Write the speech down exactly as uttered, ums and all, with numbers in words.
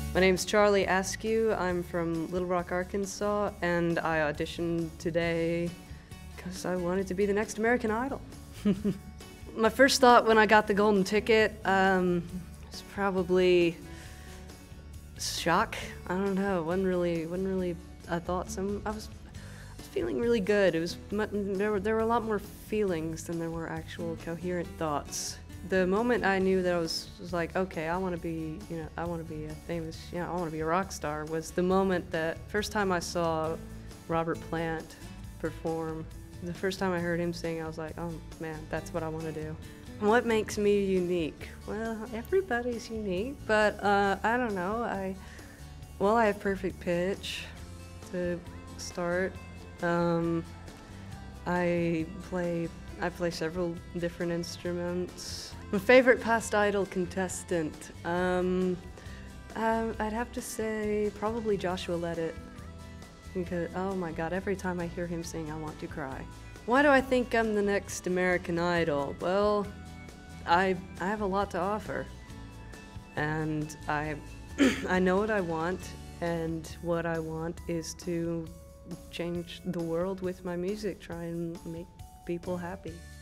My name's Charlie Askew. I'm from Little Rock, Arkansas, and I auditioned today because I wanted to be the next American Idol. My first thought when I got the golden ticket um, was probably shock. I don't know. wasn't really, wasn't really a thought. Some I was, I was feeling really good. It was there were there were a lot more feelings than there were actual coherent thoughts. The moment I knew that I was, was like, okay, I want to be, you know, I want to be a famous, you know, I want to be a rock star, was the moment that first time I saw Robert Plant perform. The first time I heard him sing, I was like, oh man, that's what I want to do. What makes me unique? Well, everybody's unique, but uh, I don't know. I, well, I have perfect pitch to start. Um, I play, I play several different instruments. My favorite past Idol contestant, um, uh, I'd have to say probably Joshua Levitt. Because, oh my God, every time I hear him sing, I want to cry. Why do I think I'm the next American Idol? Well, I, I have a lot to offer. And I, I know what I want, and what I want is to change the world with my music, try and make people happy.